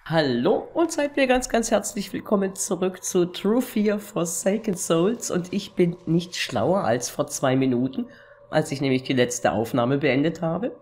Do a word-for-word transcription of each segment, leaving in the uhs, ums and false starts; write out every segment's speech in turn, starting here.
Hallo und seid mir ganz, ganz herzlich willkommen zurück zu True Fear Forsaken Souls und ich bin nicht schlauer als vor zwei Minuten, als ich nämlich die letzte Aufnahme beendet habe.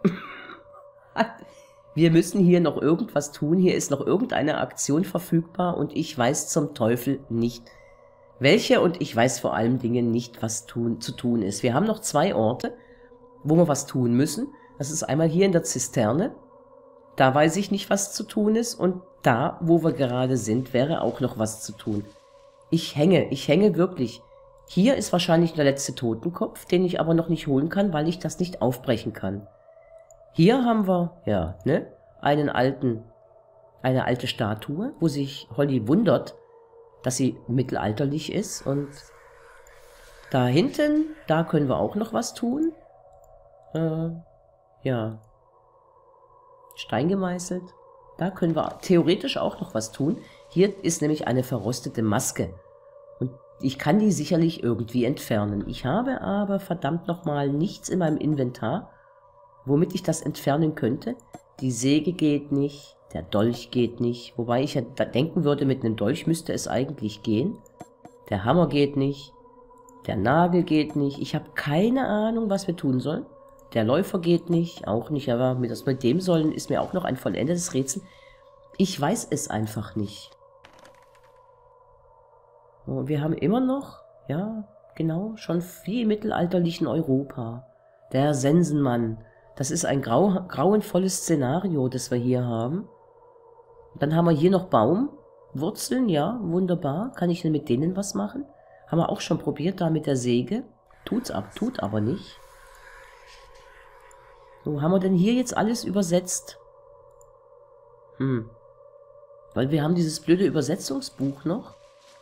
Wir müssen hier noch irgendwas tun, hier ist noch irgendeine Aktion verfügbar und ich weiß zum Teufel nicht welche und ich weiß vor allen Dingen nicht, was tun, zu tun ist. Wir haben noch zwei Orte, wo wir was tun müssen. Das ist einmal hier in der Zisterne. Da weiß ich nicht, was zu tun ist. Und da, wo wir gerade sind, wäre auch noch was zu tun. Ich hänge, ich hänge wirklich. Hier ist wahrscheinlich der letzte Totenkopf, den ich aber noch nicht holen kann, weil ich das nicht aufbrechen kann. Hier haben wir, ja, ne, einen alten, eine alte Statue, wo sich Holly wundert, dass sie mittelalterlich ist. Und da hinten, da können wir auch noch was tun. Äh, ja. Stein gemeißelt. Da können wir theoretisch auch noch was tun. Hier ist nämlich eine verrostete Maske. Und ich kann die sicherlich irgendwie entfernen. Ich habe aber verdammt nochmal nichts in meinem Inventar, womit ich das entfernen könnte. Die Säge geht nicht, der Dolch geht nicht. Wobei ich ja denken würde, mit einem Dolch müsste es eigentlich gehen. Der Hammer geht nicht. Der Nagel geht nicht. Ich habe keine Ahnung, was wir tun sollen. Der Läufer geht nicht, auch nicht, aber mit, das mit dem sollen ist mir auch noch ein vollendetes Rätsel. Ich weiß es einfach nicht. Und wir haben immer noch, ja, genau, schon wie im mittelalterlichen Europa. Der Sensenmann. Das ist ein grau, grauenvolles Szenario, das wir hier haben. Dann haben wir hier noch Baumwurzeln, ja, wunderbar. Kann ich denn mit denen was machen? Haben wir auch schon probiert, da mit der Säge. Tut's ab, tut aber nicht. Wo haben wir denn hier jetzt alles übersetzt? Hm. Weil wir haben dieses blöde Übersetzungsbuch noch.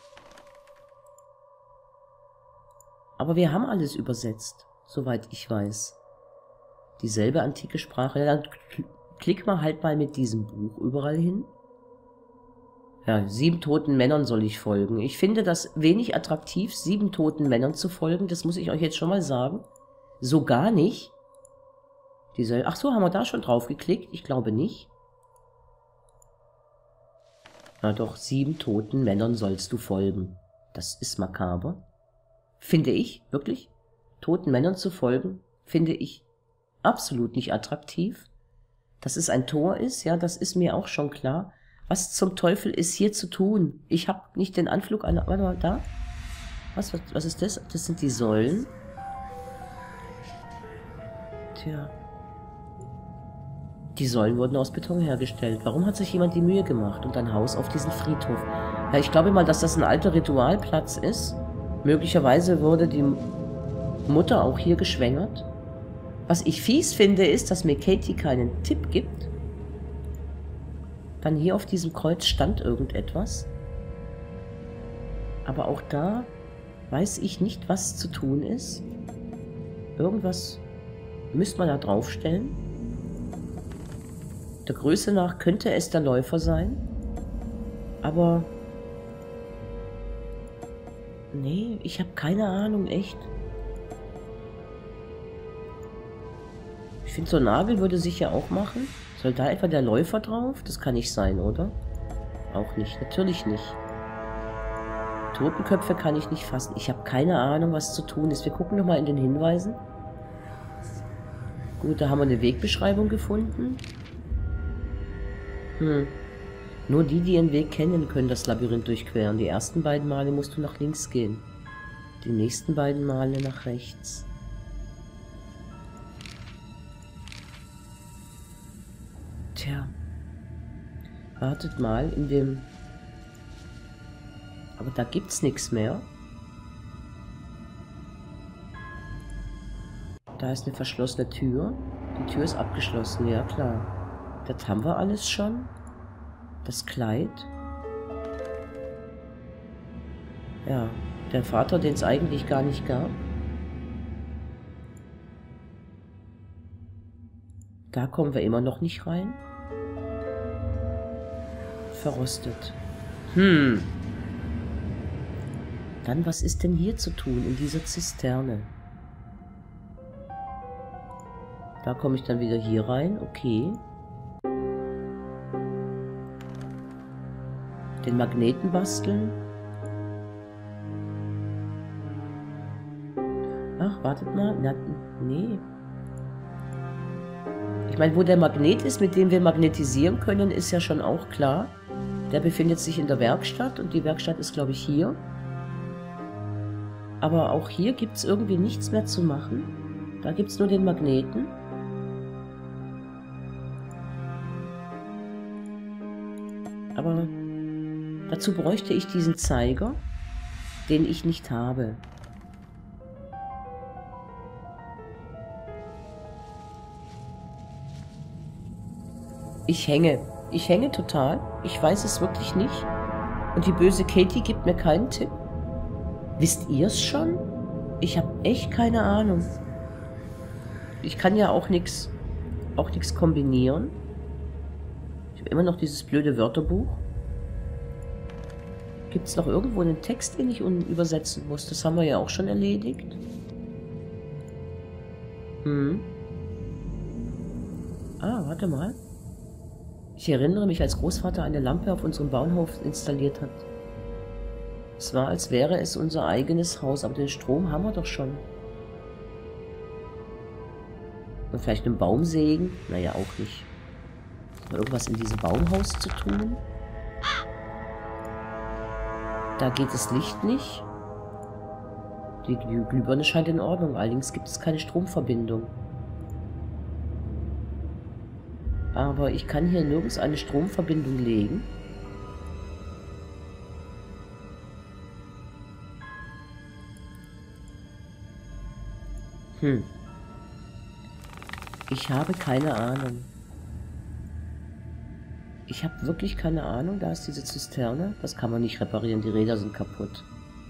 Aber wir haben alles übersetzt, soweit ich weiß. Dieselbe antike Sprache. Ja, dann klick mal halt mal mit diesem Buch überall hin. Ja, sieben toten Männern soll ich folgen. Ich finde das wenig attraktiv, sieben toten Männern zu folgen. Das muss ich euch jetzt schon mal sagen. So gar nicht. Diese, ach so, haben wir da schon drauf geklickt? Ich glaube nicht. Na doch, sieben toten Männern sollst du folgen. Das ist makaber. Finde ich, wirklich. Toten Männern zu folgen, finde ich absolut nicht attraktiv. Dass es ein Tor ist, ja, das ist mir auch schon klar. Was zum Teufel ist hier zu tun? Ich habe nicht den Anflug einer... Warte mal, da? Was, was, was ist das? Das sind die Säulen. Tja. Die Säulen wurden aus Beton hergestellt. Warum hat sich jemand die Mühe gemacht und ein Haus auf diesen Friedhof? Ja, ich glaube mal, dass das ein alter Ritualplatz ist. Möglicherweise wurde die Mutter auch hier geschwängert. Was ich fies finde, ist, dass mir Katie keinen Tipp gibt. Dann hier auf diesem Kreuz stand irgendetwas. Aber auch da weiß ich nicht, was zu tun ist. Irgendwas müsste man da draufstellen. Der Größe nach könnte es der Läufer sein. Aber... Nee, ich habe keine Ahnung, echt. Ich finde, so ein Nagel würde sich ja auch machen. Soll da etwa der Läufer drauf? Das kann nicht sein, oder? Auch nicht, natürlich nicht. Totenköpfe kann ich nicht fassen. Ich habe keine Ahnung, was zu tun ist. Wir gucken nochmal in den Hinweisen. Gut, da haben wir eine Wegbeschreibung gefunden. Hm. Nur die, die ihren Weg kennen, können das Labyrinth durchqueren. Die ersten beiden Male musst du nach links gehen. Die nächsten beiden Male nach rechts. Tja. Wartet mal in dem... Aber da gibt's nichts mehr. Da ist eine verschlossene Tür. Die Tür ist abgeschlossen, ja klar. Das haben wir alles schon. Das Kleid. Ja, der Vater, den es eigentlich gar nicht gab. Da kommen wir immer noch nicht rein. Verrostet. Hm. Dann, was ist denn hier zu tun in dieser Zisterne? Da komme ich dann wieder hier rein. Okay. Den Magneten basteln. Ach, wartet mal. Na, nee. Ich meine, wo der Magnet ist, mit dem wir magnetisieren können, ist ja schon auch klar. Der befindet sich in der Werkstatt und die Werkstatt ist, glaube ich, hier. Aber auch hier gibt es irgendwie nichts mehr zu machen. Da gibt es nur den Magneten. Aber dazu bräuchte ich diesen Zeiger, den ich nicht habe. Ich hänge. Ich hänge total. Ich weiß es wirklich nicht. Und die böse Katie gibt mir keinen Tipp. Wisst ihr es schon? Ich habe echt keine Ahnung. Ich kann ja auch nichts auch nichts kombinieren. Ich habe immer noch dieses blöde Wörterbuch. Gibt es noch irgendwo einen Text, den ich übersetzen muss? Das haben wir ja auch schon erledigt. Hm. Ah, warte mal. Ich erinnere mich, als Großvater eine Lampe auf unserem Bauernhof installiert hat. Es war, als wäre es unser eigenes Haus, aber den Strom haben wir doch schon. Und vielleicht einen Baum sägen? Naja, auch nicht. Ist noch irgendwas in diesem Baumhaus zu tun? Da geht das Licht nicht. Die Glühbirne scheint in Ordnung, allerdings gibt es keine Stromverbindung. Aber ich kann hier nirgends eine Stromverbindung legen. Hm. Ich habe keine Ahnung. Ich habe wirklich keine Ahnung. Da ist diese Zisterne. Das kann man nicht reparieren. Die Räder sind kaputt.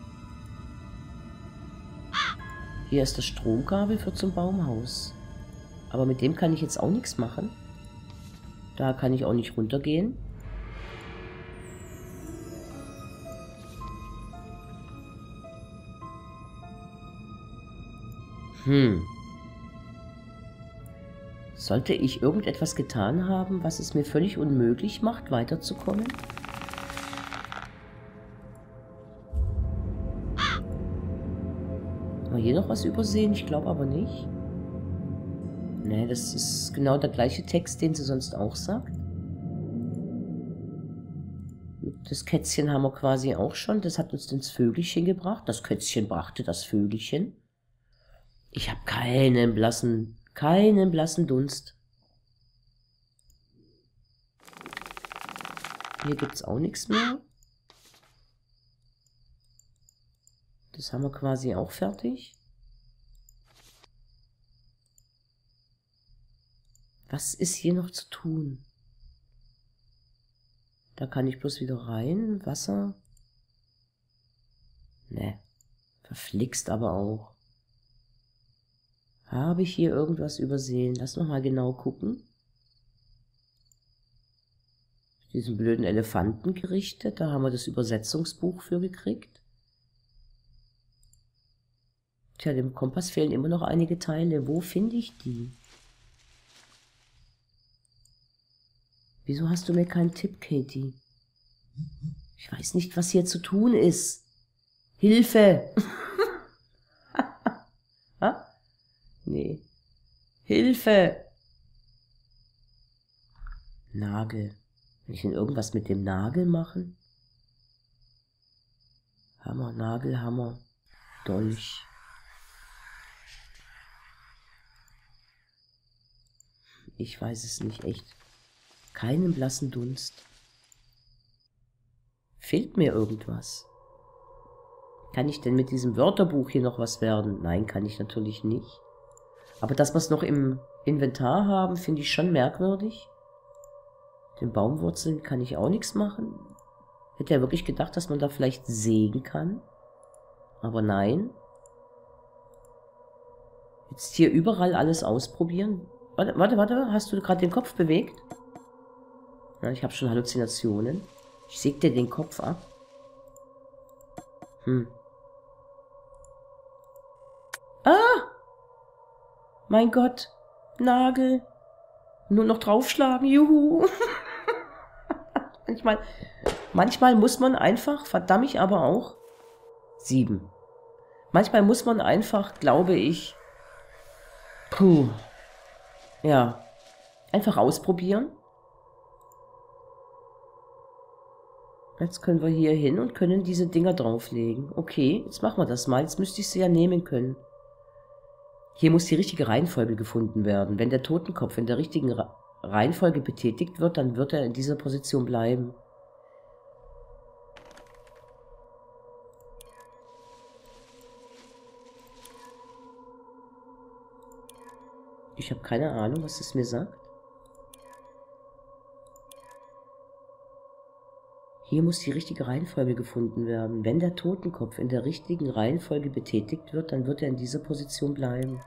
Hier ist das Stromkabel für zum Baumhaus. Aber mit dem kann ich jetzt auch nichts machen. Da kann ich auch nicht runtergehen. Hm. Sollte ich irgendetwas getan haben, was es mir völlig unmöglich macht, weiterzukommen? Haben wir hier noch was übersehen? Ich glaube aber nicht. Ne, das ist genau der gleiche Text, den sie sonst auch sagt. Das Kätzchen haben wir quasi auch schon. Das hat uns ins Vögelchen gebracht. Das Kätzchen brachte das Vögelchen. Ich habe keinen blassen, keinen blassen Dunst. Hier gibt es auch nichts mehr. Das haben wir quasi auch fertig. Was ist hier noch zu tun? Da kann ich bloß wieder rein. Wasser. Ne. Verflixt aber auch. Habe ich hier irgendwas übersehen? Lass noch mal genau gucken. Diesen blöden Elefanten gerichtet. Da haben wir das Übersetzungsbuch für gekriegt. Tja, dem Kompass fehlen immer noch einige Teile. Wo finde ich die? Wieso hast du mir keinen Tipp, Katie? Ich weiß nicht, was hier zu tun ist. Hilfe! Ha? Nee. Hilfe! Nagel. Kann ich denn irgendwas mit dem Nagel machen? Hammer, Nagel, Hammer, Dolch. Ich weiß es nicht, echt. Keinen blassen Dunst. Fehlt mir irgendwas? Kann ich denn mit diesem Wörterbuch hier noch was werden? Nein, kann ich natürlich nicht. Aber dass wir es noch im Inventar haben, finde ich schon merkwürdig. Den Baumwurzeln kann ich auch nichts machen. Hätte ja wirklich gedacht, dass man da vielleicht sägen kann. Aber nein. Jetzt hier überall alles ausprobieren. Warte, warte, warte. Hast du gerade den Kopf bewegt? Ja, ich habe schon Halluzinationen. Ich säge dir den Kopf ab. Hm. Ah! Mein Gott. Nagel. Nur noch draufschlagen. Juhu. Manchmal, manchmal muss man einfach, verdammt ich aber auch, sieben. Manchmal muss man einfach, glaube ich, puh, ja, einfach ausprobieren. Jetzt können wir hier hin und können diese Dinger drauflegen. Okay, jetzt machen wir das mal. Jetzt müsste ich sie ja nehmen können. Hier muss die richtige Reihenfolge gefunden werden. Wenn der Totenkopf in der richtigen Reihenfolge betätigt wird, dann wird er in dieser Position bleiben. Ich habe keine Ahnung, was es mir sagt. Hier muss die richtige Reihenfolge gefunden werden. Wenn der Totenkopf in der richtigen Reihenfolge betätigt wird, dann wird er in dieser Position bleiben.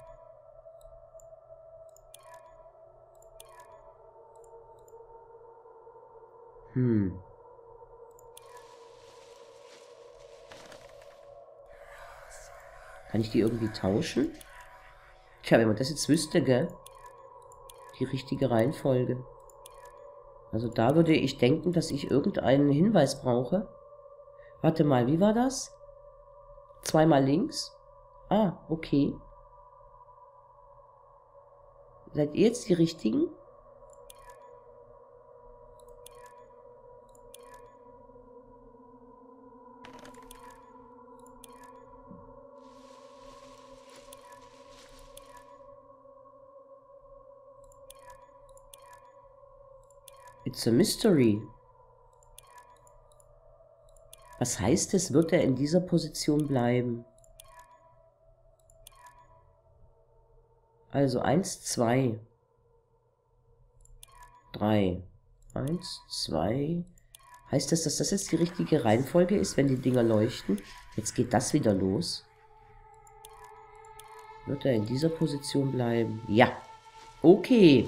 Hm. Kann ich die irgendwie tauschen? Tja, wenn man das jetzt wüsste, gell? Die richtige Reihenfolge. Also da würde ich denken, dass ich irgendeinen Hinweis brauche. Warte mal, wie war das? Zweimal links? Ah, okay. Seid ihr jetzt die Richtigen? It's a mystery. Was heißt es, wird er in dieser Position bleiben? Also eins, zwei, drei. eins, zwei. Heißt das, dass das jetzt die richtige Reihenfolge ist, wenn die Dinger leuchten? Jetzt geht das wieder los. Wird er in dieser Position bleiben? Ja. Okay.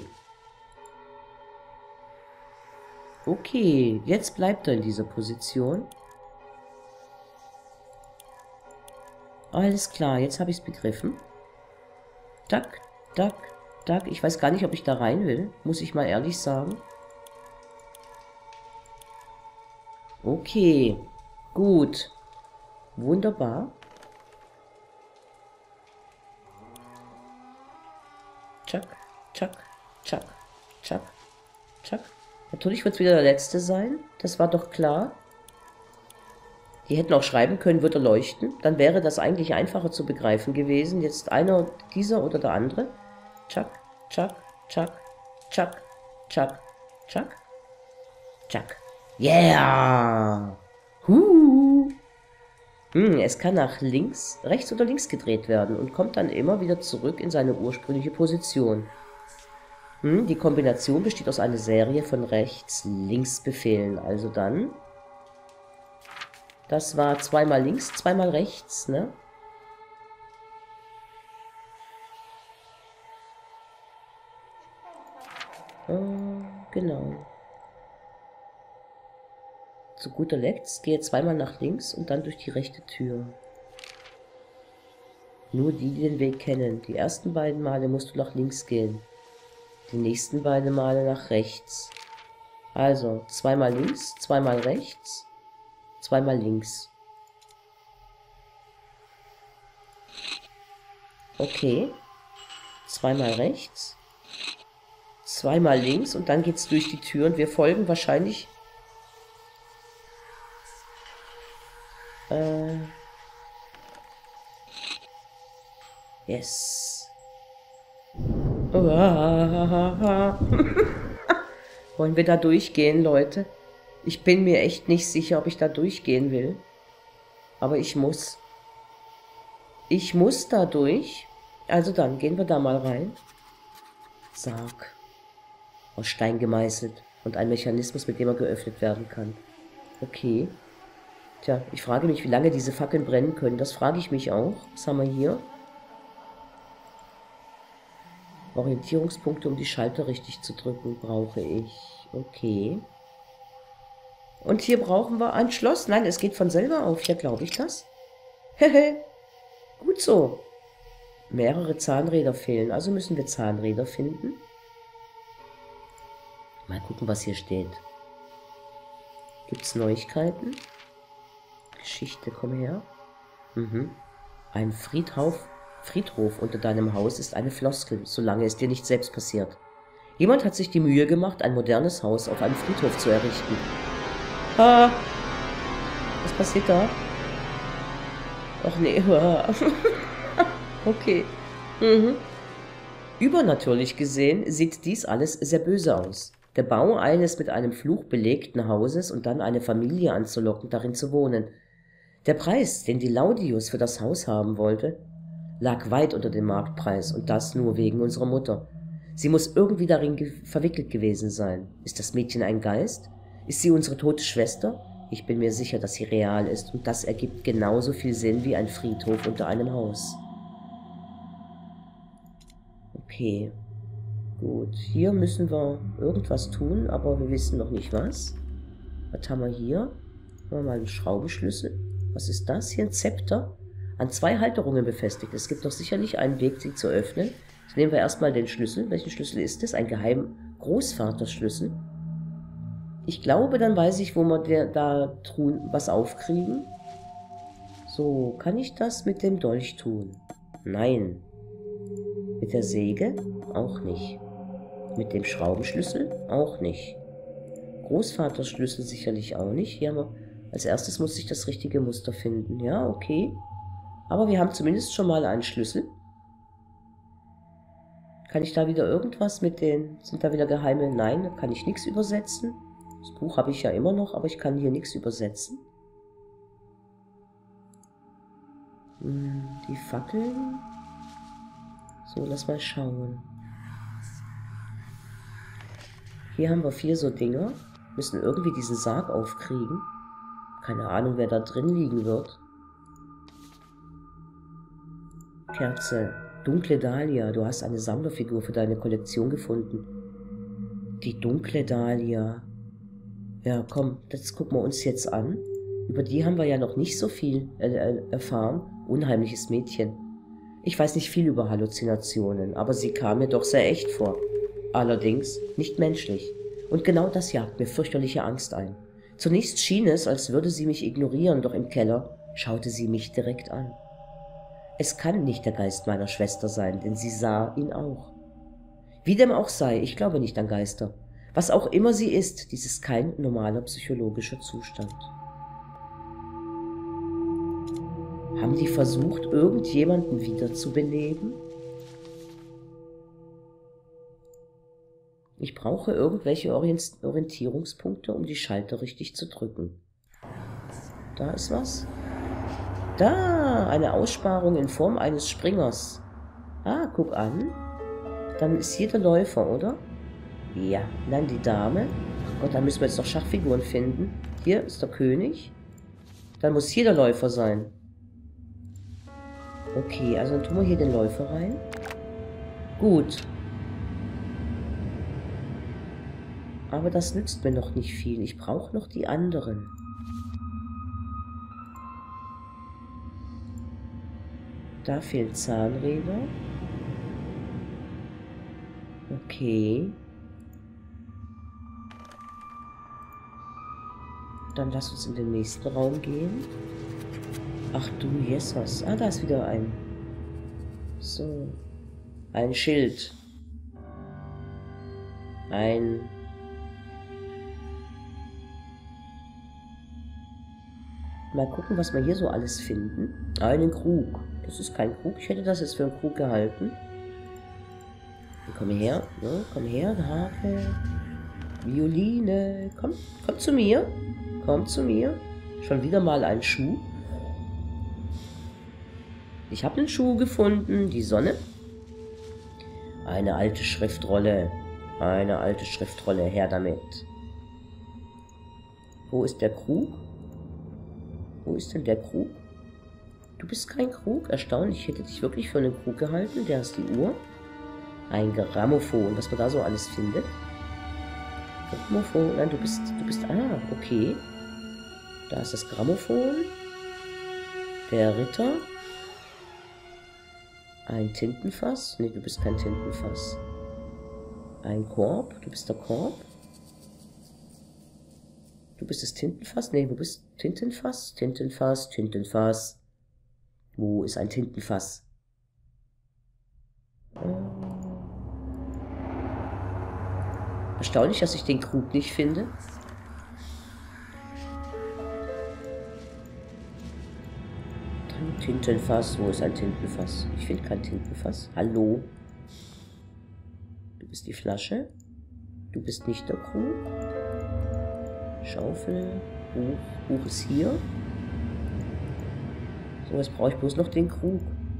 Okay, jetzt bleibt er in dieser Position. Alles klar, jetzt habe ich es begriffen. Tack, tack, tack. Ich weiß gar nicht, ob ich da rein will, muss ich mal ehrlich sagen. Okay, gut. Wunderbar. Tschack, tschack, tschack, tschack, tschack. Natürlich wird es wieder der letzte sein. Das war doch klar. Die hätten auch schreiben können, wird er leuchten. Dann wäre das eigentlich einfacher zu begreifen gewesen. Jetzt einer, dieser oder der andere. Tschack, tschack, tschack, tschack, tschack, tschack, tschack. Yeah! Huh! Hm, es kann nach links, rechts oder links gedreht werden und kommt dann immer wieder zurück in seine ursprüngliche Position. Hm, die Kombination besteht aus einer Serie von Rechts-Links-Befehlen. Also dann, das war zweimal links, zweimal rechts, ne? Äh, genau. Zu guter Letzt gehe zweimal nach links und dann durch die rechte Tür. Nur die, die den Weg kennen. Die ersten beiden Male musst du nach links gehen. Die nächsten beiden Male nach rechts. Also, zweimal links, zweimal rechts, zweimal links. Okay. Zweimal rechts, zweimal links und dann geht's durch die Tür und wir folgen wahrscheinlich... Äh... Yes. Wollen wir da durchgehen, Leute? Ich bin mir echt nicht sicher, ob ich da durchgehen will. Aber ich muss. Ich muss da durch. Also dann, gehen wir da mal rein. Sarg. Aus Stein gemeißelt. Und ein Mechanismus, mit dem er geöffnet werden kann. Okay. Tja, ich frage mich, wie lange diese Fackeln brennen können. Das frage ich mich auch. Was haben wir hier? Orientierungspunkte, um die Schalter richtig zu drücken, brauche ich. Okay. Und hier brauchen wir ein Schloss. Nein, es geht von selber auf. Ja, glaube ich das. Hehe. Gut so. Mehrere Zahnräder fehlen, also müssen wir Zahnräder finden. Mal gucken, was hier steht. Gibt's Neuigkeiten? Geschichte, komm her. Mhm. Ein Friedhof, Friedhof unter deinem Haus ist eine Floskel, solange es dir nicht selbst passiert. Jemand hat sich die Mühe gemacht, ein modernes Haus auf einem Friedhof zu errichten. Ah! Was passiert da? Ach nee. Okay. Mhm. Übernatürlich gesehen sieht dies alles sehr böse aus. Der Bau eines mit einem Fluch belegten Hauses und dann eine Familie anzulocken, darin zu wohnen. Der Preis, den die Laudius für das Haus haben wollte, lag weit unter dem Marktpreis und das nur wegen unserer Mutter. Sie muss irgendwie darin ge- verwickelt gewesen sein. Ist das Mädchen ein Geist? Ist sie unsere tote Schwester? Ich bin mir sicher, dass sie real ist und das ergibt genauso viel Sinn wie ein Friedhof unter einem Haus. Okay. Gut, hier müssen wir irgendwas tun, aber wir wissen noch nicht was. Was haben wir hier? Haben wir mal einen Schraubenschlüssel. Was ist das? Hier ein Zepter. An zwei Halterungen befestigt. Es gibt doch sicherlich einen Weg, sie zu öffnen. Jetzt nehmen wir erstmal den Schlüssel. Welchen Schlüssel ist es? Ein geheim Großvaterschlüssel. Ich glaube, dann weiß ich, wo wir der, da tun, was aufkriegen. So, kann ich das mit dem Dolch tun? Nein. Mit der Säge? Auch nicht. Mit dem Schraubenschlüssel? Auch nicht. Großvaterschlüssel sicherlich auch nicht. Hier haben wir, als erstes muss ich das richtige Muster finden. Ja, okay. Aber wir haben zumindest schon mal einen Schlüssel. Kann ich da wieder irgendwas mit den... Sind da wieder geheime... Nein, da kann ich nichts übersetzen. Das Buch habe ich ja immer noch, aber ich kann hier nichts übersetzen. Hm, die Fackeln... So, lass mal schauen. Hier haben wir vier so Dinger. Müssen irgendwie diesen Sarg aufkriegen. Keine Ahnung, wer da drin liegen wird. Kerze. Dunkle Dahlia. Du hast eine Sammlerfigur für deine Kollektion gefunden. Die dunkle Dahlia. Ja, komm, das gucken wir uns jetzt an. Über die haben wir ja noch nicht so viel äh, erfahren. Unheimliches Mädchen. Ich weiß nicht viel über Halluzinationen, aber sie kam mir doch sehr echt vor. Allerdings nicht menschlich. Und genau das jagt mir fürchterliche Angst ein. Zunächst schien es, als würde sie mich ignorieren, doch im Keller schaute sie mich direkt an. Es kann nicht der Geist meiner Schwester sein, denn sie sah ihn auch. Wie dem auch sei, ich glaube nicht an Geister. Was auch immer sie ist, dies ist kein normaler psychologischer Zustand. Haben die versucht, irgendjemanden wiederzubeleben? Ich brauche irgendwelche Orientierungspunkte, um die Schalter richtig zu drücken. Da ist was. Da, eine Aussparung in Form eines Springers. Ah, guck an. Dann ist hier der Läufer, oder? Ja, dann die Dame. Ach Gott, dann müssen wir jetzt noch Schachfiguren finden. Hier ist der König. Dann muss hier der Läufer sein. Okay, also dann tun wir hier den Läufer rein. Gut. Aber das nützt mir noch nicht viel. Ich brauche noch die anderen. Da fehlen Zahnräder. Okay. Dann lass uns in den nächsten Raum gehen. Ach du Jesus. Ah, da ist wieder ein... So. Ein Schild. Ein... Mal gucken, was wir hier so alles finden. Einen Krug. Das ist kein Krug. Ich hätte das jetzt für einen Krug gehalten. Komm her. Ne? Komm her, Hake. Violine. Komm, komm zu mir. Komm zu mir. Schon wieder mal ein Schuh. Ich habe einen Schuh gefunden. Die Sonne. Eine alte Schriftrolle. Eine alte Schriftrolle. Her damit. Wo ist der Krug? Wo ist denn der Krug? Du bist kein Krug? Erstaunlich. Ich hätte dich wirklich für einen Krug gehalten. Der ist die Uhr. Ein Grammophon. Was man da so alles findet. Grammophon. Nein, du bist... Du bist... Ah, okay. Da ist das Grammophon. Der Ritter. Ein Tintenfass. Nee, du bist kein Tintenfass. Ein Korb. Du bist der Korb. Du bist das Tintenfass? Nee, wo bist Tintenfass? Tintenfass, Tintenfass. Wo ist ein Tintenfass? Erstaunlich, dass ich den Krug nicht finde. Tintenfass, wo ist ein Tintenfass? Ich finde kein Tintenfass. Hallo? Du bist die Flasche. Du bist nicht der Krug. Schaufel. Buch. Buch ist hier. So, jetzt brauche ich bloß noch den Krug.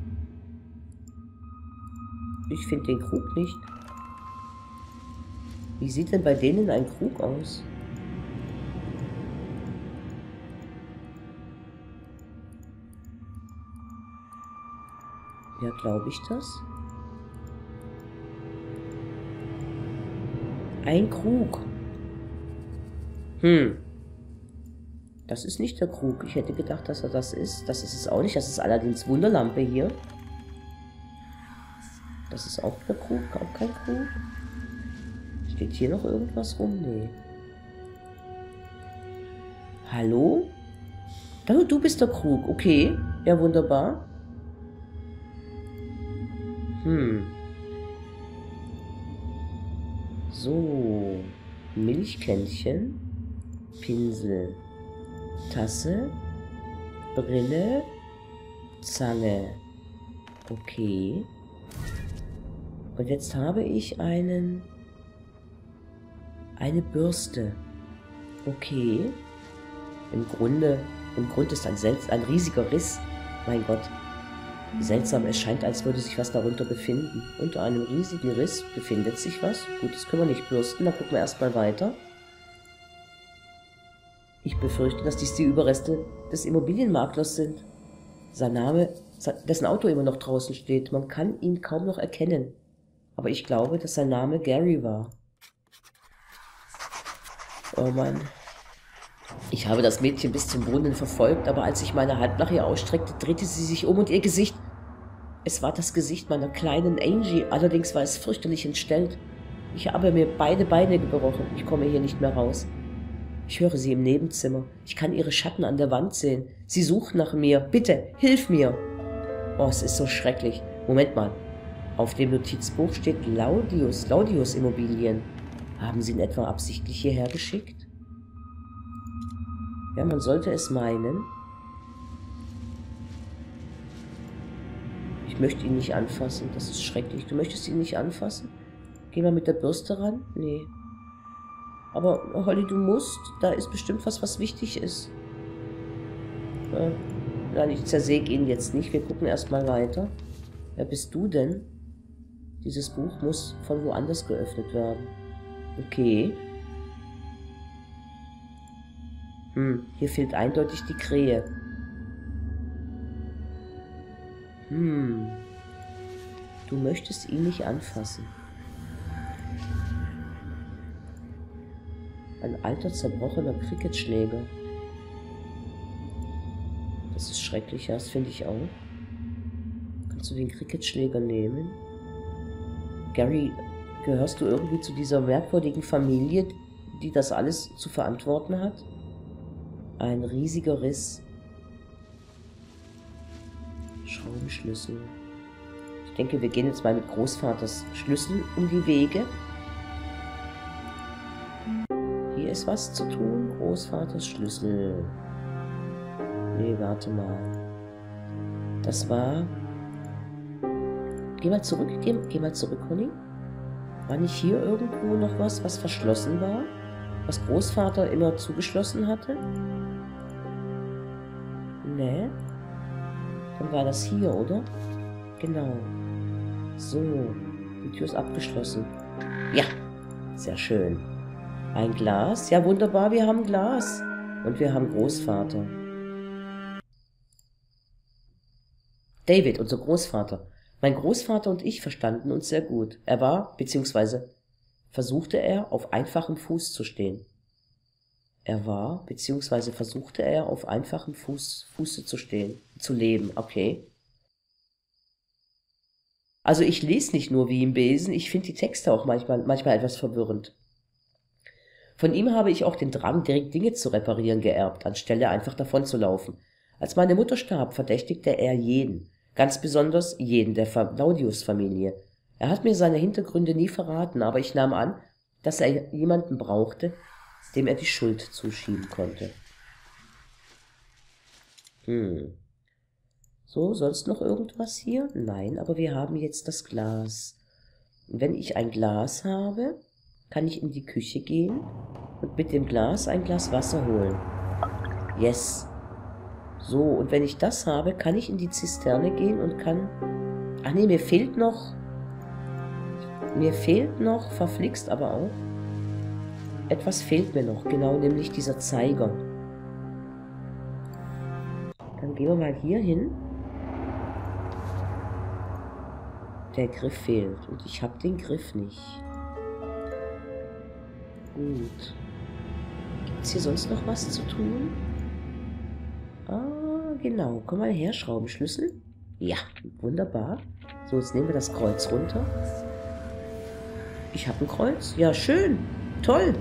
Ich finde den Krug nicht. Wie sieht denn bei denen ein Krug aus? Ja, glaube ich das? Ein Krug. Hm. Das ist nicht der Krug. Ich hätte gedacht, dass er das ist. Das ist es auch nicht. Das ist Aladins Wunderlampe hier. Das ist auch der Krug. Auch kein Krug. Steht hier noch irgendwas rum? Nee. Hallo? Du, du bist der Krug. Okay. Ja, wunderbar. Hm. So. Milchkännchen. Pinsel. Tasse. Brille. Zange. Okay. Und jetzt habe ich einen... Eine Bürste. Okay. Im Grunde... Im Grunde ist ein, selts ein riesiger Riss. Mein Gott. Seltsam, es scheint, als würde sich was darunter befinden. Unter einem riesigen Riss befindet sich was. Gut, das können wir nicht bürsten, dann gucken wir erstmal weiter. Ich befürchte, dass dies die Überreste des Immobilienmaklers sind. Sein Name, dessen Auto immer noch draußen steht. Man kann ihn kaum noch erkennen. Aber ich glaube, dass sein Name Gary war. Oh Mann. Ich habe das Mädchen bis zum Brunnen verfolgt, aber als ich meine Hand nach ihr ausstreckte, drehte sie sich um und ihr Gesicht... Es war das Gesicht meiner kleinen Angie, allerdings war es fürchterlich entstellt. Ich habe mir beide Beine gebrochen. Ich komme hier nicht mehr raus. Ich höre sie im Nebenzimmer. Ich kann ihre Schatten an der Wand sehen. Sie sucht nach mir. Bitte, hilf mir. Oh, es ist so schrecklich. Moment mal. Auf dem Notizbuch steht Laudius, Laudius Immobilien. Haben Sie ihn etwa absichtlich hierher geschickt? Ja, man sollte es meinen. Ich möchte ihn nicht anfassen. Das ist schrecklich. Du möchtest ihn nicht anfassen? Geh mal mit der Bürste ran? Nee. Aber Holly, du musst. Da ist bestimmt was, was wichtig ist. Ja. Nein, ich zersäge ihn jetzt nicht. Wir gucken erstmal weiter. Wer bist du denn? Dieses Buch muss von woanders geöffnet werden. Okay. Hm, hier fehlt eindeutig die Krähe. Hm. Du möchtest ihn nicht anfassen. Ein alter, zerbrochener Cricketschläger. Das ist schrecklich, ja, das finde ich auch. Kannst du den Cricketschläger nehmen? Gary, gehörst du irgendwie zu dieser merkwürdigen Familie, die das alles zu verantworten hat? Ein riesiger Riss. Schraubenschlüssel. Ich denke, wir gehen jetzt mal mit Großvaters Schlüssel um die Wege. Hier ist was zu tun. Großvaters Schlüssel. Nee, warte mal. Das war... Geh mal zurück, geh, geh mal zurück, Conny. War nicht hier irgendwo noch was, was verschlossen war? Was Großvater immer zugeschlossen hatte? Nee. Dann war das hier, oder? Genau. So. Die Tür ist abgeschlossen. Ja. Sehr schön. Ein Glas. Ja, wunderbar, wir haben Glas. Und wir haben Großvater. David, unser Großvater. Mein Großvater und ich verstanden uns sehr gut. Er war, beziehungsweise versuchte er, auf einfachem Fuß zu stehen. Er war, beziehungsweise versuchte er, auf einfachem Fuß, Fuße zu stehen, zu leben, okay. Also ich lese nicht nur wie im Besen, ich finde die Texte auch manchmal, manchmal etwas verwirrend. Von ihm habe ich auch den Drang, direkt Dinge zu reparieren, geerbt, anstelle einfach davon zu laufen. Als meine Mutter starb, verdächtigte er jeden, ganz besonders jeden der Claudius-Familie. Er hat mir seine Hintergründe nie verraten, aber ich nahm an, dass er jemanden brauchte, dem er die Schuld zuschieben konnte. Hm. So, sonst noch irgendwas hier? Nein, aber wir haben jetzt das Glas. Und wenn ich ein Glas habe, kann ich in die Küche gehen und mit dem Glas ein Glas Wasser holen. Yes. So, und wenn ich das habe, kann ich in die Zisterne gehen und kann... Ach nee, mir fehlt noch... Mir fehlt noch, verflixt aber auch, etwas fehlt mir noch, genau, nämlich dieser Zeiger. Dann gehen wir mal hier hin. Der Griff fehlt und ich habe den Griff nicht. Gut. Gibt es hier sonst noch was zu tun? Ah, genau. Komm mal her, Schraubenschlüssel. Ja, wunderbar. So, jetzt nehmen wir das Kreuz runter. Ich habe ein Kreuz. Ja, schön. Toll.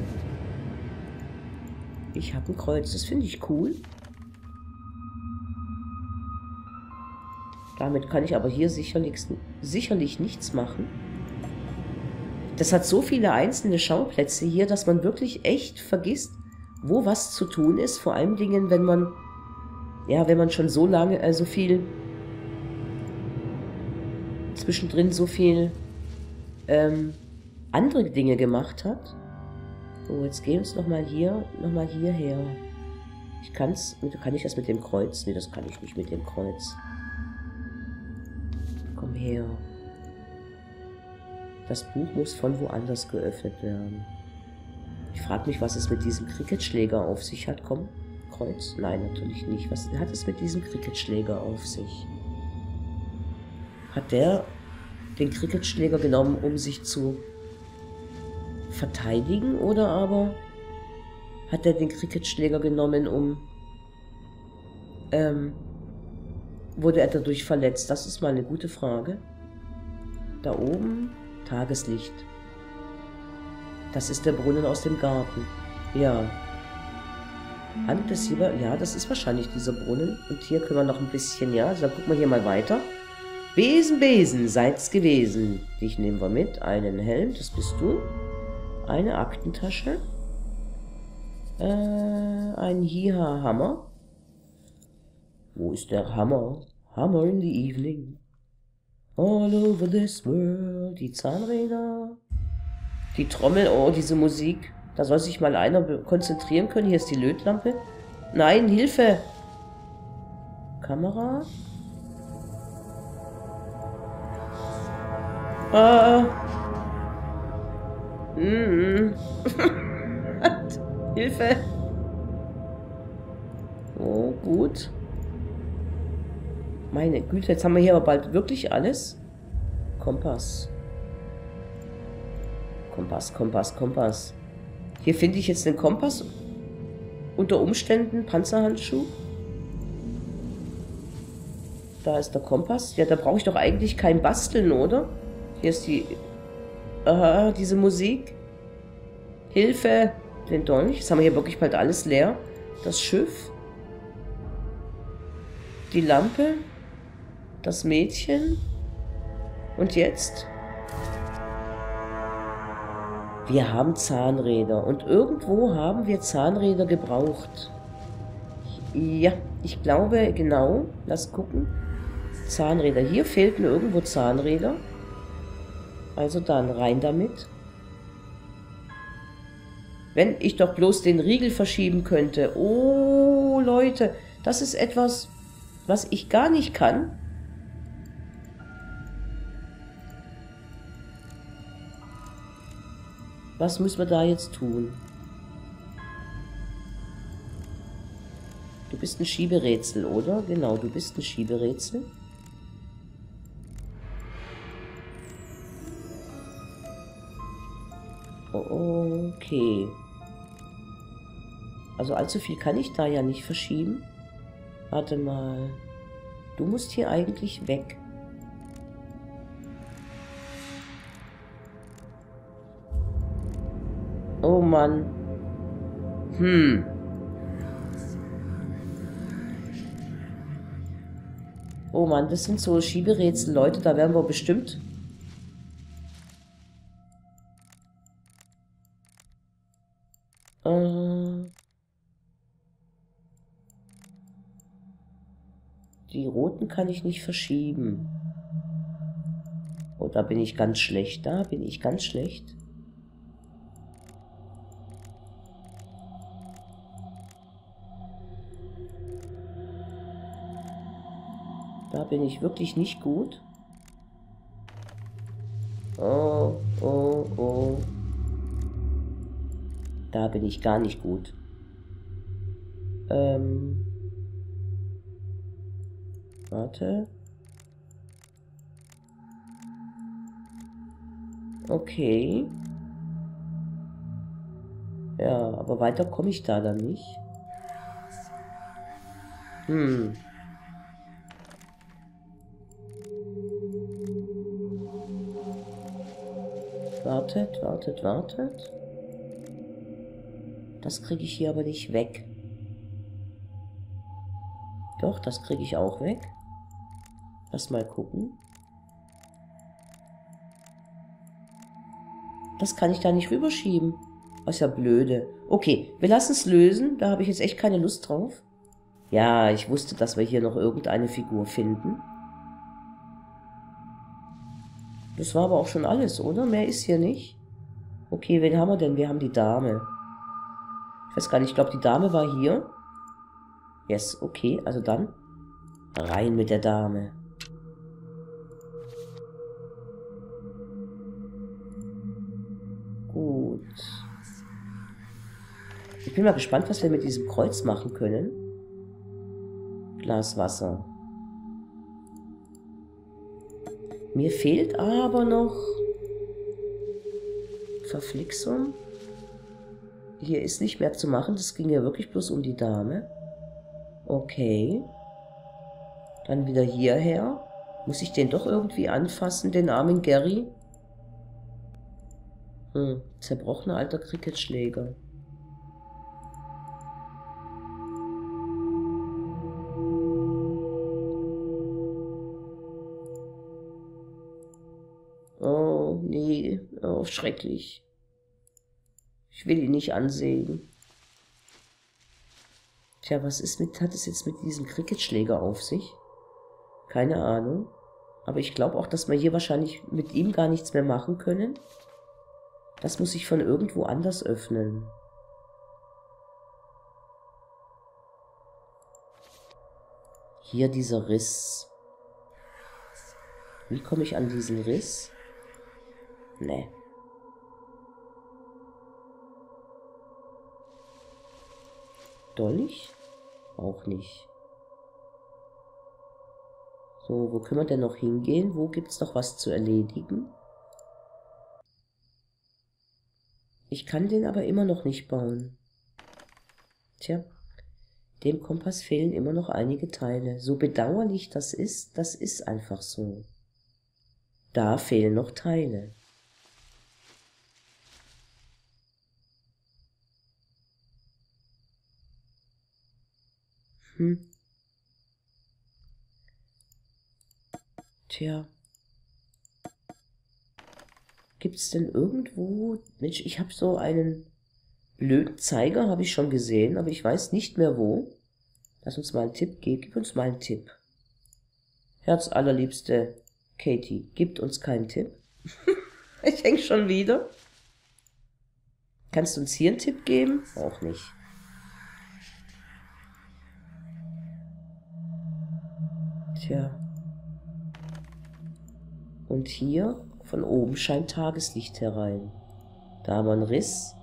Ich habe ein Kreuz. Das finde ich cool. Damit kann ich aber hier sicherlich, sicherlich nichts machen. Das hat so viele einzelne Schauplätze hier, dass man wirklich echt vergisst, wo was zu tun ist. Vor allen Dingen, wenn man, ja, wenn man schon so lange, äh, so viel, zwischendrin so viel ähm, andere Dinge gemacht hat. So, jetzt gehen wir uns nochmal hier, nochmal hierher. Ich kann's, kann ich das mit dem Kreuz? Ne, das kann ich nicht mit dem Kreuz. Komm her. Das Buch muss von woanders geöffnet werden. Ich frage mich, was es mit diesem Cricketschläger auf sich hat. Komm, Kreuz? Nein, natürlich nicht. Was hat es mit diesem Cricketschläger auf sich? Hat der den Cricketschläger genommen, um sich zu verteidigen, oder aber hat er den Cricketschläger genommen, um ähm, wurde er dadurch verletzt? Das ist mal eine gute Frage. Da oben Tageslicht. Das ist der Brunnen aus dem Garten. Ja. Handelt es hierbei? Ja, das ist wahrscheinlich dieser Brunnen. Und hier können wir noch ein bisschen, ja, also dann gucken wir hier mal weiter. Besen, Besen, seid's gewesen. Dich nehmen wir mit. Einen Helm, das bist du. Eine Aktentasche. Äh, ein Hiha-Hammer. Wo ist der Hammer? Hammer in the evening. All over this world. Die Zahnräder. Die Trommel. Oh, diese Musik. Da soll sich mal einer konzentrieren können. Hier ist die Lötlampe. Nein, Hilfe. Kamera. Ah. Mm. Hilfe. Oh, gut. Meine Güte, jetzt haben wir hier aber bald wirklich alles. Kompass. Kompass, Kompass, Kompass. Hier finde ich jetzt den Kompass. Unter Umständen Panzerhandschuh. Da ist der Kompass. Ja, da brauche ich doch eigentlich kein Basteln, oder? Hier ist die... Aha, diese Musik. Hilfe. Den Dolch. Jetzt haben wir hier wirklich bald alles leer. Das Schiff. Die Lampe. Das Mädchen. Und jetzt? Wir haben Zahnräder. Und irgendwo haben wir Zahnräder gebraucht. Ja, ich glaube, genau. Lass gucken. Zahnräder. Hier fehlten irgendwo Zahnräder. Also dann rein damit. Wenn ich doch bloß den Riegel verschieben könnte. Oh, Leute. Das ist etwas, was ich gar nicht kann. Was müssen wir da jetzt tun? Du bist ein Schieberätsel, oder? Genau, du bist ein Schieberätsel. Okay. Also allzu viel kann ich da ja nicht verschieben. Warte mal. Du musst hier eigentlich weg. Oh Mann. Hm. Oh Mann, das sind so Schieberätsel, Leute, da werden wir bestimmt... Äh, die roten kann ich nicht verschieben. Oh, da bin ich ganz schlecht, da bin ich ganz schlecht. Da bin ich wirklich nicht gut. Oh, oh, oh. Da bin ich gar nicht gut. Ähm. Warte. Okay. Ja, aber weiter komme ich da dann nicht. Hm. Wartet, wartet, wartet. Das kriege ich hier aber nicht weg. Doch, das kriege ich auch weg. Lass mal gucken. Das kann ich da nicht rüberschieben. Was ja blöde. Okay, wir lassen es lösen. Da habe ich jetzt echt keine Lust drauf. Ja, ich wusste, dass wir hier noch irgendeine Figur finden. Das war aber auch schon alles, oder? Mehr ist hier nicht. Okay, wen haben wir denn? Wir haben die Dame. Ich weiß gar nicht, ich glaube, die Dame war hier. Yes, okay, also dann rein mit der Dame. Gut. Ich bin mal gespannt, was wir mit diesem Kreuz machen können. Glas Wasser. Mir fehlt aber noch Verflixung. Hier ist nicht mehr zu machen. Das ging ja wirklich bloß um die Dame. Okay. Dann wieder hierher. Muss ich den doch irgendwie anfassen, den armen Gary? Hm, zerbrochener alter Cricketschläger. Oh, nee. Oh, schrecklich. Ich will ihn nicht ansehen. Tja, was ist mit, hat es jetzt mit diesem Cricketschläger auf sich? Keine Ahnung. Aber ich glaube auch, dass wir hier wahrscheinlich mit ihm gar nichts mehr machen können. Das muss ich von irgendwo anders öffnen. Hier dieser Riss. Wie komme ich an diesen Riss? Nee. Dolch? Auch nicht. So, wo können wir denn noch hingehen? Wo gibt es noch was zu erledigen? Ich kann den aber immer noch nicht bauen. Tja, dem Kompass fehlen immer noch einige Teile. So bedauerlich das ist, das ist einfach so. Da fehlen noch Teile. Hm. Tja. Gibt es denn irgendwo... Mensch, ich habe so einen blöden Zeiger, habe ich schon gesehen, aber ich weiß nicht mehr wo. Lass uns mal einen Tipp geben. Gib uns mal einen Tipp. Herzallerliebste Katie, gibt uns keinen Tipp. Ich hänge schon wieder. Kannst du uns hier einen Tipp geben? Auch nicht. Tja. Und hier, von oben scheint Tageslicht herein. Da haben wir einen Riss.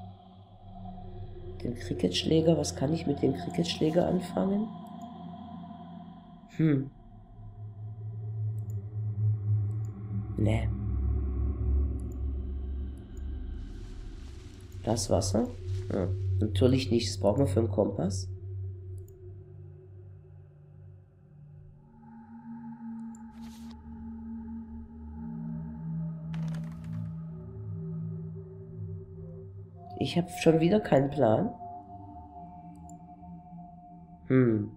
Den Cricketschläger, was kann ich mit dem Cricketschläger anfangen? Hm. Nee. Das Wasser? Ja, natürlich nicht, das brauchen wir für einen Kompass. Ich habe schon wieder keinen Plan. Hm.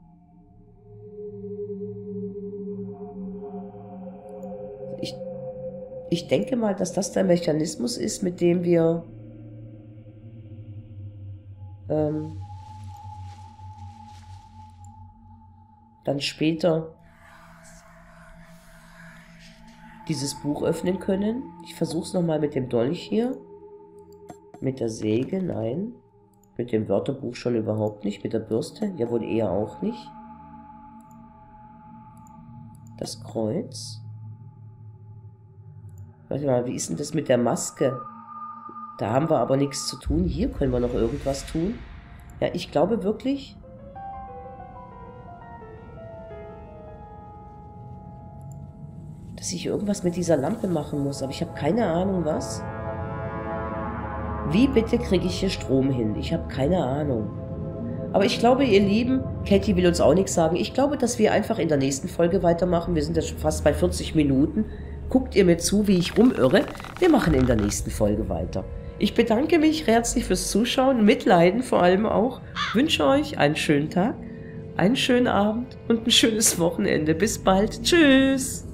Ich, ich denke mal, dass das der Mechanismus ist, mit dem wir ähm, dann später dieses Buch öffnen können. Ich versuche es nochmal mit dem Dolch hier. Mit der Säge, nein. Mit dem Wörterbuch schon überhaupt nicht. Mit der Bürste, ja wohl eher auch nicht. Das Kreuz. Warte mal, wie ist denn das mit der Maske? Da haben wir aber nichts zu tun. Hier können wir noch irgendwas tun. Ja, ich glaube wirklich... dass ich irgendwas mit dieser Lampe machen muss. Aber ich habe keine Ahnung, was. Wie bitte kriege ich hier Strom hin? Ich habe keine Ahnung. Aber ich glaube, ihr Lieben, Katie will uns auch nichts sagen. Ich glaube, dass wir einfach in der nächsten Folge weitermachen. Wir sind jetzt schon fast bei vierzig Minuten. Guckt ihr mir zu, wie ich rumirre? Wir machen in der nächsten Folge weiter. Ich bedanke mich herzlich fürs Zuschauen, Mitleiden vor allem auch. Ich wünsche euch einen schönen Tag, einen schönen Abend und ein schönes Wochenende. Bis bald. Tschüss.